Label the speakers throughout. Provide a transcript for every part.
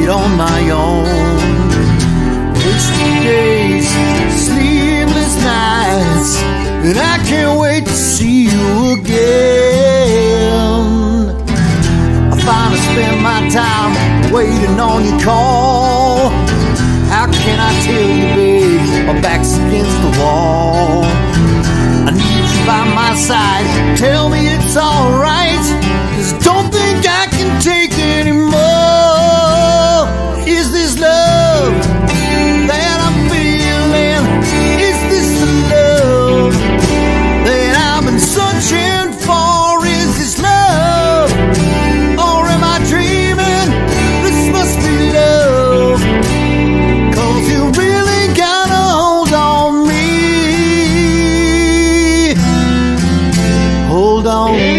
Speaker 1: wait on my own. Wasted days, sleepless nights, and I can't wait to see you again. I finally spend my time waiting on your call. How can I tell you, babe, my back's against the wall? I need you by my side, tell me it's alright, 'cause don't think I can take anymore. Is this love that I'm feeling? Is this the love that I've been searching for? Is this love, or am I dreaming? This must be love, 'cause you really got a hold on me. Hold on me.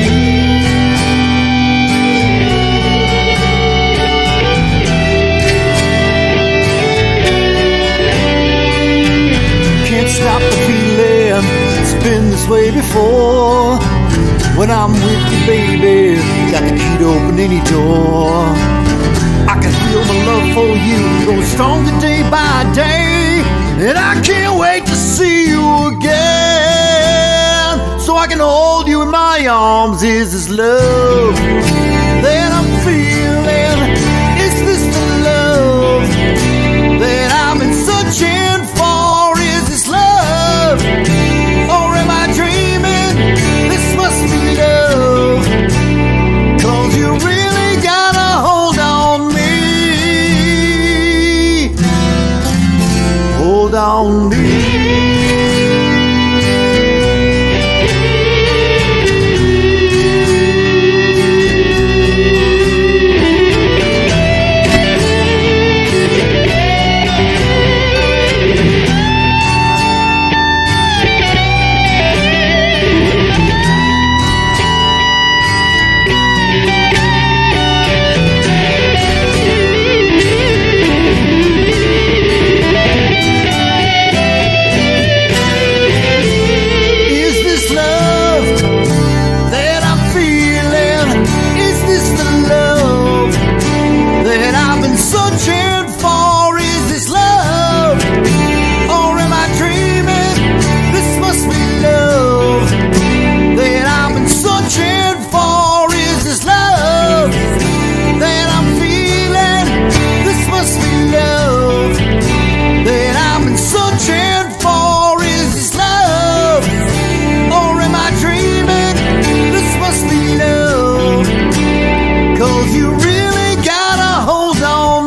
Speaker 1: Stop the feeling, it's been this way before. When I'm with you, baby, got the key to open any door. I can feel my love for you grow stronger day by day, and I can't wait to see you again, so I can hold you in my arms. Is this love that I'm feeling? Is this the love that I've been searching for? Or am I dreaming? This must be love, 'cause you really got a hold on me. Hold on me.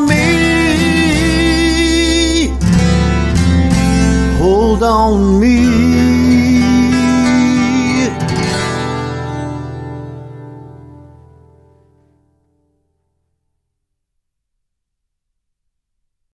Speaker 1: Hold on me.